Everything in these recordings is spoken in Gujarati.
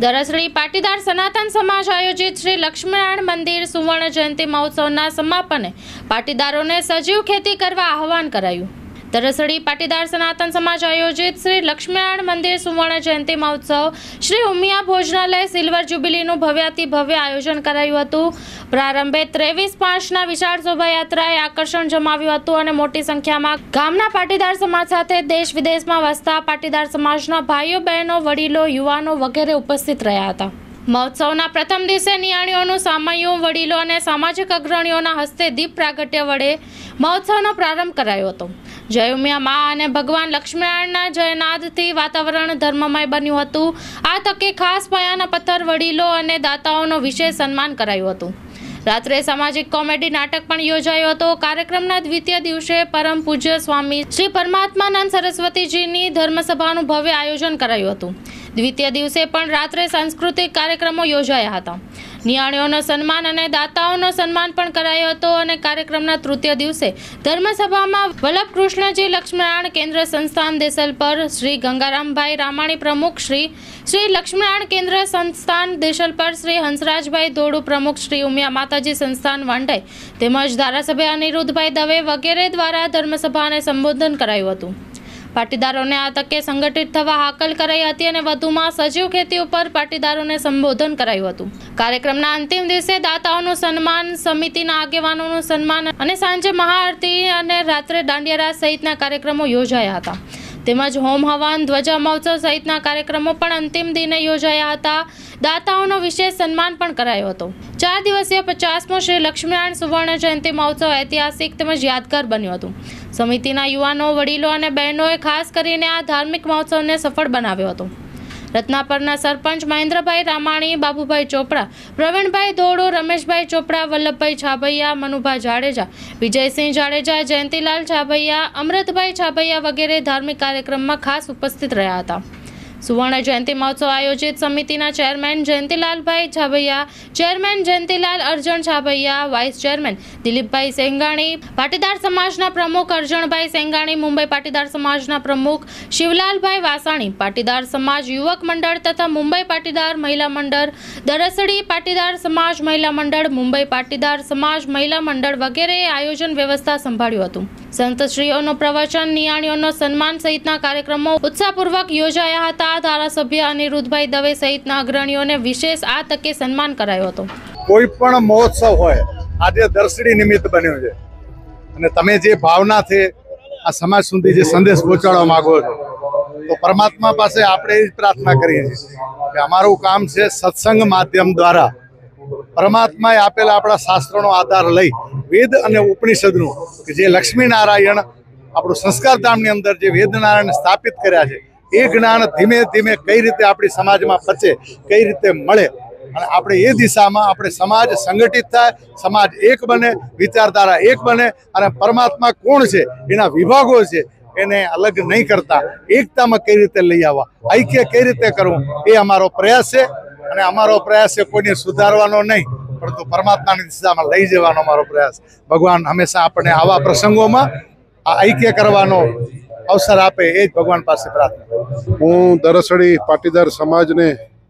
દરસડી પાટીદાર સનાતન સમાજ આયોજિત શ્રી લક્ષ્મીનારાયણ મંદિર સુવર્ણ જયંતિ મહોત્સવના સમાપને પાટીદારોને સજીવ ખેતી કરવા આહવાન કરાયું। દરસડી પાટીદાર સનાતન સમાજ આયોજિત શ્રી લક્ષ્મીનારાયણ મંદિર સુવર્ણ જયંતિ મહોત્સવ શ્રી ઉમિયા ભોજનાલય સિલ્વર જ્યુબિલીનું ભવ્યાતિ ભવ્ય આયોજન કરાયું હતું। પ્રારંભે 23-5ના વિશાળ શોભાયાત્રાએ આકર્ષણ જમાવ્યું હતું અને મોટી સંખ્યામાં ગામના પાટીદાર સમાજ સાથે દેશ વિદેશમાં વસતા પાટીદાર સમાજના ભાઈઓ બહેનો વડીલો યુવાનો વગેરે ઉપસ્થિત રહ્યા હતા। મહોત્સવના પ્રથમ દિવસે નિયાણીઓનું સામૈયું વડીલો અને સામાજિક અગ્રણીઓના હસ્તે દીપ પ્રાગટ્ય વડે મહોત્સવનો પ્રારંભ કરાયો હતો। જય ઉમિયા મા અને ભગવાન લક્ષ્મીનારાયણના જયનાદથી વાતાવરણ ધર્મમય બન્યું હતું। આ તકે ખાસ પાયાના પથ્થર વડીલો અને દાતાઓનો વિશેષ સન્માન કરાયું હતું। રાત્રે સામાજિક કોમેડી નાટક પણ યોજાયો હતો। કાર્યક્રમના દ્વિતીય દિવસે પરમ પૂજ્ય સ્વામી શ્રી પરમાત્માનંદ સરસ્વતીજીની ધર્મસભાનું ભવ્ય આયોજન કરાયું હતું। દ્વિતીય દિવસે પણ રાત્રે સાંસ્કૃતિક કાર્યક્રમો યોજાયા હતા। નિયાણીઓનો સન્માન અને દાતાઓનો સન્માન પણ કરાયો હતો અને કાર્યક્રમના તૃતીય દિવસે ધર્મસભામાં વલ્લભ કૃષ્ણજી લક્ષ્મીનારાયણ કેન્દ્ર સંસ્થાન દેસલપર શ્રી ગંગારામભાઈ રામાણી પ્રમુખ શ્રી લક્ષ્મીનારાયણ કેન્દ્ર સંસ્થાન દેસલપર શ્રી હંસરાજભાઈ દોડુ પ્રમુખ શ્રી ઉમિયા માતાજી સંસ્થાન વાંઢાઈ તેમજ ધારાસભ્ય અનિરુદ્ધભાઈ દવે વગેરે દ્વારા ધર્મસભાને સંબોધન કરાયું હતું। પાટીદારોને આ તકે સંગઠિત થવા હાકલ કરાઈ હતી અને વધુમાં સજીવ ખેતી ઉપર પાટીદારોને સંબોધન કરાયું હતું। કાર્યક્રમના અંતિમ દિવસે દાતાઓનું સન્માન, સમિતિના આગેવાનોનું સન્માન અને સાંજે મહાઆરતી અને રાત્રે દાંડિયા રાસ સહિતના કાર્યક્રમો યોજાયા હતા। તેમજ હોમ હવન, ધ્વજા મહોત્સવ સહિતના કાર્યક્રમો પણ અંતિમ દિને યોજાયા હતા। દાતાઓનો વિશેષ સન્માન પણ કરાયો હતો। 4 દિવસીય 50મો શ્રી લક્ષ્મીનારાયણ સુવર્ણ જયંતિ મહોત્સવ ઐતિહાસિક તેમજ યાદગાર બન્યું હતું। સમિતિના યુવાનો, વડીલો અને બહેનોએ ખાસ કરીને આ ધાર્મિક મહોત્સવને સફળ બનાવ્યો હતો। રત્નાપરના સરપંચ મહેન્દ્રભાઈ રામાણી, બાબુભાઈ ચોપડા, પ્રવીણભાઈ દોડો, રમેશભાઈ ચોપડા, વલ્લભભાઈ છાબૈયા, મનુભાઈ જાડેજા, વિજયસિંહ જાડેજા, જયંતિલાલ છાબૈયા, અમૃતભાઈ છાબૈયા વગેરે ધાર્મિક કાર્યક્રમમાં ખાસ ઉપસ્થિત રહ્યા હતા। સુવર્ણ જયંતિ મહોત્સવ આયોજિત સમિતિના ચેરમેન જયંતિલાલભાઈ Chhabaiya, chairman Jayantilal Arjan Chhabaiya, vice chairman દિલીપભાઈ સેંગાણી, પાટીદાર સમાજના પ્રમુખ અરજણભાઈ સેંગાણી, મુંબઈ પાટીદાર સમાજના પ્રમુખ શિવલાલભાઈ વાસાણી, પાટીદાર સમાજ યુવક મંડળ તથા મુંબઈ પાટીદાર મહિલા મંડળ, દરસડી પાટીદાર સમાજ મહિલા મંડળ, મુંબઈ પાટીદાર સમાજ મહિલા મંડળ વગેરેએ આયોજન વ્યવસ્થા સંભાળ્યું હતું। સંતશ્રીઓનું પ્રવચન, નિયાણીઓનો સન્માન સહિતના કાર્યક્રમો ઉત્સાહપૂર્વક યોજાયા હતા। ધારાસભ્ય અનિરુદ્ધભાઈ દવે સહિતના અગ્રણીઓને વિશેષ આ તકે સન્માન કરાયો હતો। કોઈ પણ મહોત્સવ હોય આજે દરસડી નિમિત્ત બન્યો છે અને તમે જે ભાવનાથી આ સમાજ સુધી જે સંદેશ પહોંચાડવા માંગો છો તો પરમાત્મા પાસે આપણે એ જ પ્રાર્થના કરીએ છીએ કે અમારું કામ છે સત્સંગ માધ્યમ દ્વારા પરમાત્માએ આપેલા આપણા શાસ્ત્રોનો આધાર લઈ વેદ અને ઉપનિષદનું કે જે લક્ષ્મીનારાયણ આપણું સંસ્કાર ધામની અંદર જે વેદનારાયણ સ્થાપિત કર્યા છે એ જ્ઞાન ધીમે ધીમે કઈ રીતે આપણી સમાજમાં પચે, કઈ રીતે મળે અને આપણે એ દિશામાં આપણે સમાજ સંગઠિત થાય, સમાજ એક બને, વિચારધારા એક બને અને પરમાત્મા કોણ છે એના વિભાગો છે એને અલગ નહીં કરતા એકતામાં કઈ રીતે લઈ આવવા, ઐક્ય કઈ રીતે કરવું એ અમારો પ્રયાસ છે। અને અમારો પ્રયાસ છે કોઈને સુધારવાનો નહીં પરંતુ પરમાત્માની દિશામાં લઈ જવાનો અમારો પ્રયાસ। ભગવાન હંમેશા આપણને આવા પ્રસંગોમાં આ ઐક્ય કરવાનો અવસર આપે એ જ ભગવાન પાસે પ્રાર્થના। હું દરસડી પાટીદાર સમાજને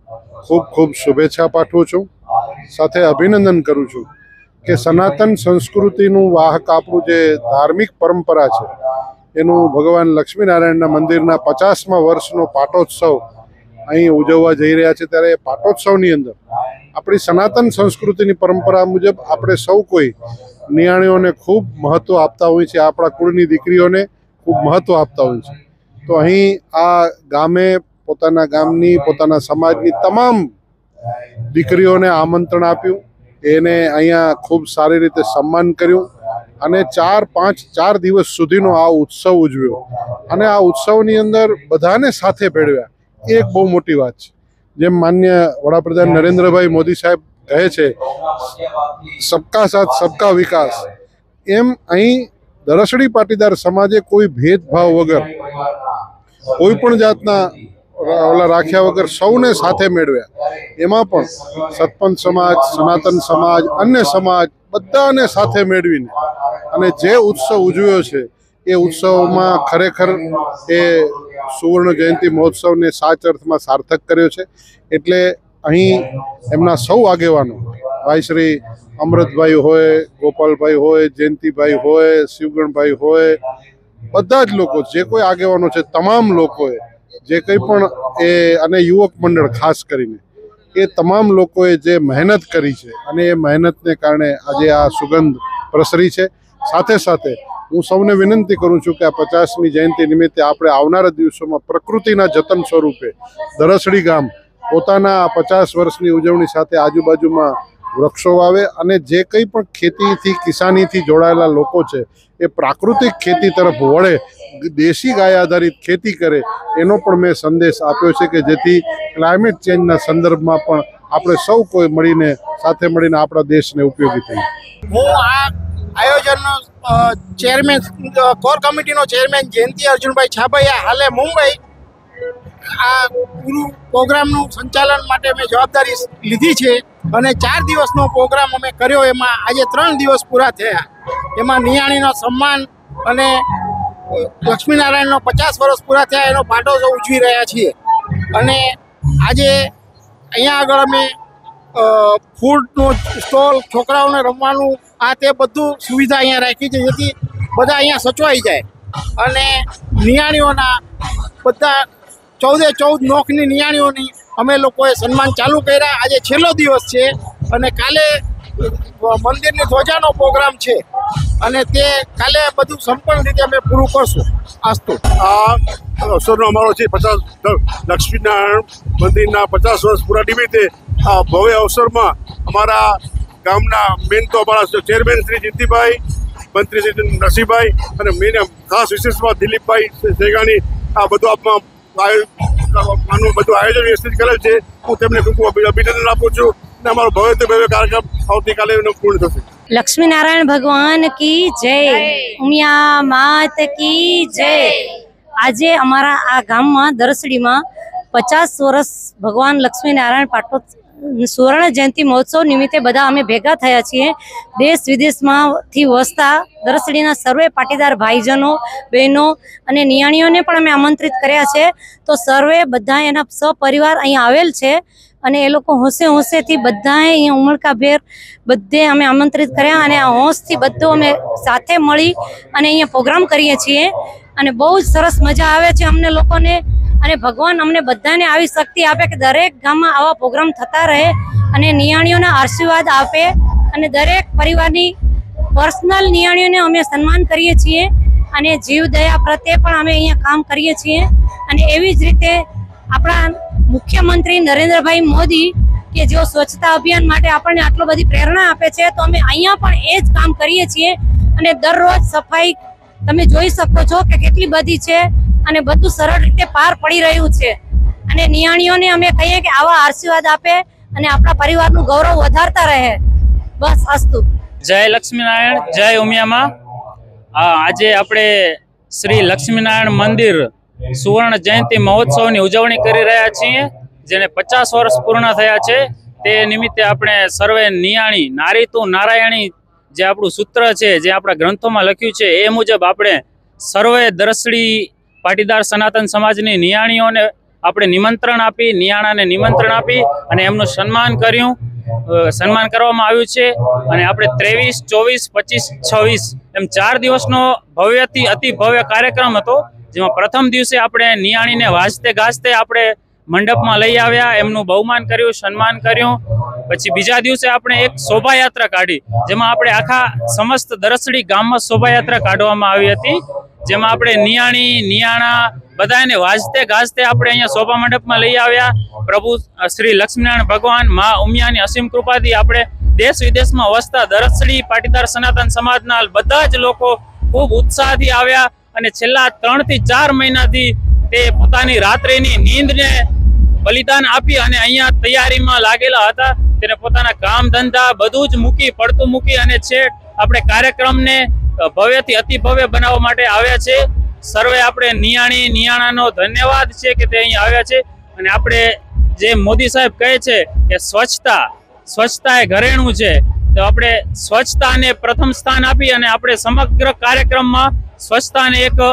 ખૂબ ખૂબ શુભેચ્છા પાઠવું છું, સાથે અભિનંદન કરું છું કે સનાતન સંસ્કૃતિનું વાહક આપણું જે ધાર્મિક પરંપરા છે એનું ભગવાન લક્ષ્મીનારાયણના મંદિરના 50મા વર્ષનો પાટોત્સવ અહીં ઉજવવા જઈ રહ્યા છે। ત્યારે એ પાટોત્સવની અંદર આપણી સનાતન સંસ્કૃતિની પરંપરા મુજબ આપણે સૌ કોઈ નિયાણીઓને ખૂબ મહત્ત્વ આપતા હોય છે, આપણા કુળની દીકરીઓને ખૂબ મહત્ત્વ આપતા હોય છે। તો અહીં આ ગામે પોતાના ગામની, પોતાના સમાજની તમામ દીકરીઓને આમંત્રણ આપ્યું, એને અહીંયા ખૂબ સારી રીતે સન્માન કર્યું અને 4 દિવસ સુધીનો આ ઉત્સવ ઉજવ્યો અને આ ઉત્સવની અંદર બધાને સાથે ભેળવ્યા। એ એક બહુ મોટી વાત છે। જેમ માન્ય વડાપ્રધાન નરેન્દ્રભાઈ મોદી સાહેબ કહે છે સબકા સાથ સબકા વિકાસ, એમ અહીં દરસડી પાટીદાર સમાજે કોઈ ભેદભાવ વગર, કોઈ પણ જાતના રાખ્યા વગર સૌને સાથે મેળવ્યા। એમાં પણ સતપંથ સમાજ, સનાતન સમાજ, અન્ય સમાજ બધાને સાથે મેળવીને અને જે ઉત્સવ ઉજવ્યો છે એ ઉત્સવમાં ખરેખર એ સુવર્ણ જયંતિ મહોત્સવને સાચા અર્થમાં સાર્થક કર્યો છે. એટલે અહીં એમના સૌ આગેવાનો, ભાઈ શ્રી અમૃતભાઈ હોય, ગોપાલભાઈ હોય, જયંતિભાઈ હોય, શિવગણભાઈ હોય, બધા જ લોકો, જે કોઈ આગેવાનો છે, તમામ લોકોએ જે કંઈ પણ અને યુવક મંડળ ખાસ કરીને એ તમામ લોકોએ જે મહેનત કરી છે અને એ મહેનતને કારણે આજે આ સુગંધ પ્રસરી છે. સાથે સાથે હું સૌને વિનંતી કરું છું કે આ 50મી જયંતિ નિમિત્તે આપણે આવનારા દિવસોમાં પ્રકૃતિના જતન સ્વરૂપે દરસડી ગામ પોતાના 50 વર્ષની ઉજવણી સાથે આજુબાજુમાં વૃક્ષો વાવે અને જે કંઈ પણ ખેતીથી, કિસાનીથી જોડાયેલા લોકો છે એ પ્રાકૃતિક ખેતી તરફ વળે, દેશી ગાય આધારિત ખેતી કરે, એનો પણ મેં સંદેશ આપ્યો છે કે જેથી ક્લાઇમેટ ચેન્જના સંદર્ભમાં પણ આપણે સૌ કોઈ મળીને, સાથે મળીને આપણા દેશને ઉપયોગી થઈએ. હું આ આયોજનનો ચેરમેન, કોર કમિટીનો ચેરમેન જયંતિ અર્જુનભાઈ છાબૈયા હાલે મુંબઈ આ પૂરું પ્રોગ્રામનું સંચાલન માટે મેં જવાબદારી લીધી છે અને 4 દિવસનો પ્રોગ્રામ અમે કર્યો. એમાં આજે 3 દિવસ પૂરા થયા. એમાં નિયાણીનો સન્માન અને લક્ષ્મીનારાયણનો 50 વર્ષ પૂરા થયા એનો પાટોત્સવ ઉજવી રહ્યા છીએ. અને આજે અહીંયા આગળ અમે ફૂડનો સ્ટોલ, છોકરાઓને રમવાનું, આ તે બધું સુવિધા અહીંયા રાખી છે જેથી બધા અહીંયા સચવાઈ જાય. અને નિયાણીઓના બધા 14 નોખની નિયાણીઓની અમે લોકોએ સન્માન ચાલુ કર્યા. આજે છેલ્લો દિવસ છે અને કાલે મંદિરની ધ્વજાનો પ્રોગ્રામ છે અને તે કાલે બધું સંપૂર્ણ રીતે અમે પૂરું કરશું. આસ્તુ આ અવસરનો અમારો છે 50 લક્ષ્મીનારાયણ મંદિરના 50 વર્ષ પૂરા નિમિત્તે આ ભવ્ય અવસરમાં અમારા ગામના મેન તો અમારા ચેરમેન શ્રી જીતીભાઈ, મંત્રી શ્રી નરસિંહભાઈ અને મેન ખાસ વિશેષમાં દિલીપભાઈ સેગાણી આ બધું આપમાં બધું આયોજન વ્યવસ્થિત કરેલ છે. હું તેમને ખૂબ અભિનંદન આપું છું અને અમારો ભવ્ય કાર્યક્રમ આવતીકાલે પૂર્ણ થશે. लक्ष्मी नारायण भगवान की जय, उमिया मात की जय. આજે અમારા આ ગામમાં દરસડીમાં 50 વર્ષ ભગવાન લક્ષ્મી નારાયણ પાટોત્સવ સુવર્ણ જયંતિ મહોત્સવ નિમિત્તે બધા અમે ભેગા થયા છીએ. દેશ વિદેશમાંથી વસતા દરસડીના સર્વે પાટીદાર ભાઈજનો, બહેનો અને નિયાણીઓને પણ અમે આમંત્રિત કર્યા છે. તો સર્વે બધા એના સપરિવાર અહીંયા આવેલ છે અને એ લોકો હોંશેથી બધાએ અહીંયા ઉમળકાભેર બધે અમે આમંત્રિત કર્યા અને આ હોંશથી બધું અમે સાથે મળી અને અહીંયા પ્રોગ્રામ કરીએ છીએ અને બહુ જ સરસ મજા આવે છે અમને લોકોને. અને ભગવાન અમને બધાને આવી શક્તિ આપે કે દરેક ગામમાં આવા પ્રોગ્રામ થતા રહે અને નિયાણીઓના આશીર્વાદ આપે અને દરેક પરિવારની પર્સનલ નિયાણીઓને અમે સન્માન કરીએ છીએ અને જીવદયા પ્રત્યે પણ અમે અહીંયા કામ કરીએ છીએ. અને એવી જ રીતે આપણા મુખ્યમંત્રી નરેન્દ્રભાઈ મોદી કે જેઓ સ્વચ્છતા અભિયાન માટે આપણને આટલો બધી પ્રેરણા આપે છે, તો અમે અહીંયા પણ એ જ કામ કરીએ છીએ અને દરરોજ સફાઈ તમે જોઈ શકો છો કે કેટલી બધી છે અને બધું સરળ રીતે પાર પડી રહ્યું છે. અને નિયાણીઓને અમે કહીએ કે આવા આશીર્વાદ આપે અને આપણા પરિવારનું ગૌરવ વધારતા રહે. બસ અસ્તુ. જય લક્ષ્મીનારાયણ, જય ઉમિયામાં. આજે આપણે શ્રી લક્ષ્મીનારાયણ મંદિર સુવર્ણ જયંતિ મહોત્સવની ઉજવણી કરી રહ્યા છીએ, જેને 50 વર્ષ પૂર્ણ થયા છે. તે નિમિત્તે આપણે સર્વે નિયાણી, નારી તું નારાયણી જે આપણું સૂત્ર છે, જે આપણા ગ્રંથોમાં લખ્યું છે, એ મુજબ આપણે સર્વે દરસડી પાટીદાર સનાતન સમાજની નિયાણીઓને આપણે નિમંત્રણ આપી, નિયાણાને નિમંત્રણ આપી અને એમનું સન્માન કર્યું, સન્માન કરવામાં આવ્યું છે. અને આપણે 23, 24, 25, 26 એમ 4 દિવસનો ભવ્યથી અતિ ભવ્ય કાર્યક્રમ હતો, જેમાં પ્રથમ દિવસે આપણે નિયાણીને વાજતે ગાજતે આપણે મંડપમાં લઈ આવ્યા, એમનું બહુમાન કર્યું, સન્માન કર્યું. પછી બીજા દિવસે આપણે એક શોભાયાત્રા કાઢી, જેમાં આપણે આખા સમસ્ત દરસડી ગામમાં શોભાયાત્રા કાઢવામાં આવી હતી, જેમાં આપણે નિયાણી, નિયાણા બધાને વાજતે ગાજતે આપણે અહીંયા શોભા મંડપમાં લઈ આવ્યા. પ્રભુ શ્રી લક્ષ્મીનારાયણ ભગવાન, મા ઉમિયાની અસીમ કૃપાથી આપણે દેશ વિદેશમાં વસતા દરસડી પાટીદાર સનાતન સમાજના બધા જ લોકો ખૂબ ઉત્સાહથી આવ્યા અને છેલ્લા 3 થી 4 મહિનાથી તે પોતાની રાત્રિની નીંદને બલિદાન આપી અને અહીંયા તૈયારીમાં લાગેલા હતા. તેને પોતાના કામ ધંધા બધું જ મૂકી, પડતું મૂકી અને છેક આપણે કાર્યક્રમને ભવ્યથી અતિ ભવ્ય બનાવવા માટે આવ્યા છે. સર્વે આપણે નિયાણી, નિયાણાનો ધન્યવાદ છે કે તે અહીં આવ્યા છે. અને આપણે જે મોદી સાહેબ કહે છે કે સ્વચ્છતા એ ઘરેણું છે, તો આપણે સ્વચ્છતાને પ્રથમ સ્થાન આપી અને આપણે સમગ્ર કાર્યક્રમમાં સ્વચ્છતાને એક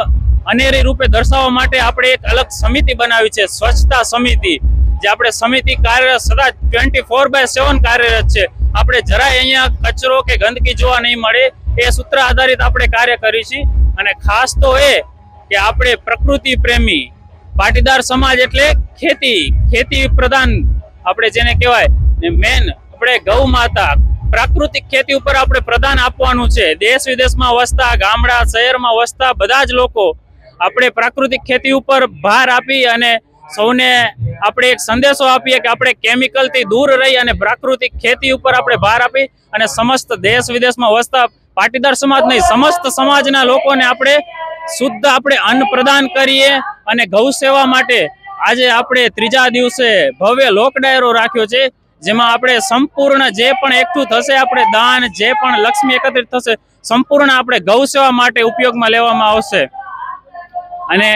અનેરી રૂપે દર્શાવવા માટે આપણે એક અલગ સમિતિ બનાવી છે, સ્વચ્છતા સમિતિ, જે આપણે સમિતિ કાર્ય સદા 24/7 કાર્યરત છે. આપણે જરાય અહીંયા કચરો કે ગંદકી જોવા નહીં મળે એ સૂત્ર આધારિત આપણે કાર્ય કરી છીએ. અને ખાસ તો એ કે આપણે પ્રકૃતિ પ્રેમી પાટીદાર સમાજ એટલે ખેતી પ્રધાન આપણે જેને કહેવાય મેન, આપણે ગૌ માતા પ્રાકૃતિક ખેતી ઉપર આપણે પ્રધાન આપવાનું છે. દેશ વિદેશમાં વસતા, ગામડા શહેરમાં વસતા બધા જ લોકો આપણે પ્રાકૃતિક ખેતી ઉપર ભાર આપી અને સૌને આપણે એક સંદેશો આપીએ કે આપણે કેમિકલથી દૂર રહી અને પ્રાકૃતિક ખેતી ઉપર આપણે ભાર આપી અને સમસ્ત દેશ વિદેશમાં વસતા પાટીદાર સમાજ નહીં, સમસ્ત સમાજના લોકોને આપણે શુદ્ધ આપણે અન્ન પ્રદાન કરીએ. અને ગૌ સેવા માટે આજે આપણે ત્રીજા દિવસે ભવ્ય લોક ડાયરો રાખ્યો છે, જેમાં આપણે સંપૂર્ણ જે પણ એકઠું થશે, આપણે દાન જે પણ લક્ષ્મી એકત્રિત થશે સંપૂર્ણ આપણે ગૌ સેવા માટે ઉપયોગમાં લેવામાં આવશે. અને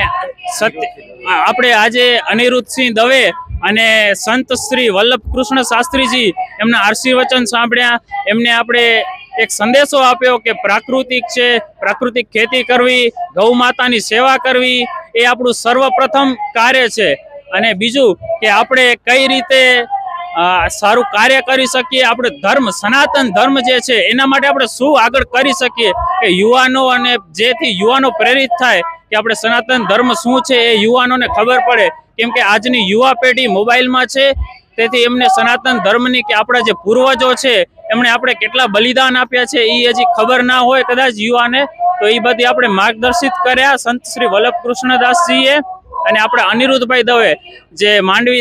આપણે આજે અનિરુદ્ધસિંહ દવે અને સંત શ્રી વલ્લભ કૃષ્ણ શાસ્ત્રીજી એમના આશીર્વચન સાંભળ્યા. એમને આપણે એક સંદેશો આપ્યો કે પ્રાકૃતિક છે, પ્રાકૃતિક ખેતી કરવી, ગૌ માતાની સેવા કરવી એ આપણું સર્વપ્રથમ કાર્ય છે. અને બીજું કે આપણે કઈ રીતે સારું કાર્ય કરી શકીએ, આપણે ધર્મ સનાતન ધર્મ જે છે એના માટે આપણે શું આગળ કરી શકીએ કે યુવાનો, અને જેથી યુવાનો પ્રેરિત થાય કે આપણે સનાતન ધર્મ શું છે એ યુવાનોને ખબર પડે. કેમ કે આજની યુવા પેઢી મોબાઈલમાં છે, તેથી એમને સનાતન ધર્મની કે આપણા જે પૂર્વજો છે એમણે આપણે કેટલા બલિદાન આપ્યા છે એ હજી ખબર ના હોય કદાચ યુવાને. તો એ બધી આપણે માર્ગદર્શિત કર્યા સંત શ્રી વલ્લભ કૃષ્ણદાસજીએ. અને આપણે અનિરુદ્ધભાઈ દવે જે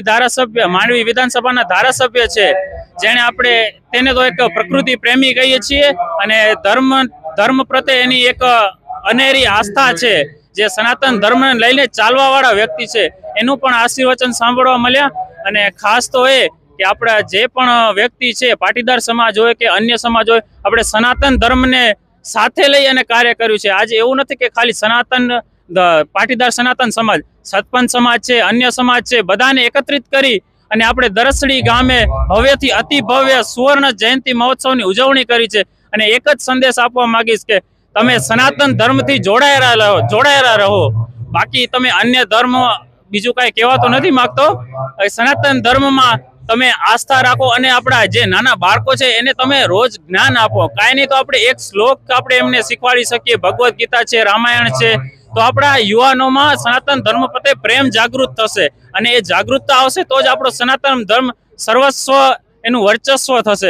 માંડવી વિધાનસભાના ધારાસભ્ય છે, જેને આપણે તેને તો એક પ્રકૃતિ પ્રેમી કહીએ છીએ અને ધર્મ પ્રત્યે એની એક અનેરી આસ્થા છે, જે સનાતન ધર્મને લઈને ચાલવા વાળા વ્યક્તિ છે. એનું પણ આશીર્વચન સાંભળવા મળ્યા. અને ખાસ તો એ કે આપણા જે પણ વ્યક્તિ છે, પાટીદાર સમાજ હોય કે અન્ય સમાજ હોય, આપણે સનાતન ધર્મને સાથે લઈ અને કાર્ય કર્યું છે. આજે એવું નથી કે ખાલી પાટીદાર સનાતન સમાજ, સતપંચ સમાજ છે, અન્ય સમાજ છે, બધાને એકત્રિત કરી અને આપણે દરસડી ગામે ભવ્યથી અતિ ભવ્ય સુવર્ણ જયંતિ મહોત્સવની ઉજવણી કરી છે. અને એક જ સંદેશ આપવા માંગીશ કે તમે સનાતન ધર્મથી જોડાયેલા રહો. બાકી તમે અન્ય ધર્મ બીજું કઈ કહેવા તો નથી માંગતો. સનાતન ધર્મમાં તમે આસ્થા રાખો અને આપણા જે નાના બાળકો છે એને તમે રોજ જ્ઞાન આપો. કાંઈ નહીં તો આપણે એક શ્લોક આપણે એમને શીખવાડી શકીએ, ભગવદ્ ગીતા છે, રામાયણ છે, તો આપણા યુવાનોમાં સનાતન ધર્મ પ્રત્યે પ્રેમ જાગૃત થશે. અને એ જાગૃતતા આવશે તો જ આપણો સનાતન ધર્મ સર્વસ્વ એનું વર્ચસ્વ થશે.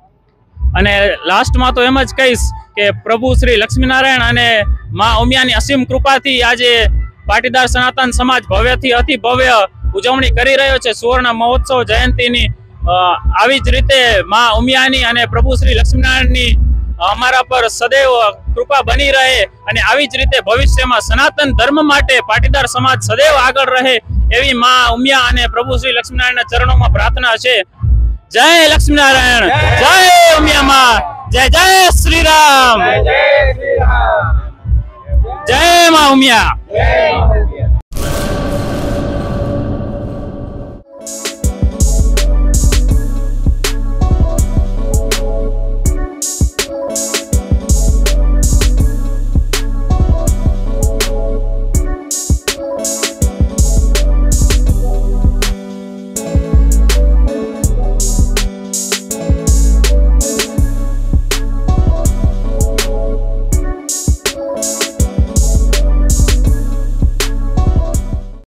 અને લાસ્ટમાં તો એમ જ કહીશ કે પ્રભુ શ્રી લક્ષ્મીનારાયણ અને મા ઉમિયાની અસીમ કૃપાથી આજે પાટીદાર સનાતન સમાજ ભવ્યથી અતિ ભવ્ય ઉજવણી કરી રહ્યો છે સુવર્ણ મહોત્સવ જયંતિની. આવી જ રીતે મા ઉમિયાની અને પ્રભુ શ્રી લક્ષ્મીનારાયણની અમારા પર સદૈવ કૃપા બની રહે અને આવી જ રીતે ભવિષ્યમાં સનાતન ધર્મ માટે પાટીદાર સમાજ સદૈવ આગળ રહે એવી મા ઉમિયા અને પ્રભુ શ્રી લક્ષ્મીનારાયણના ચરણોમાં પ્રાર્થના છે. જય લક્ષ્મીનારાયણ, જય ઉમિયા માં, જય જય શ્રી રામ, જય મા ઉમિયા.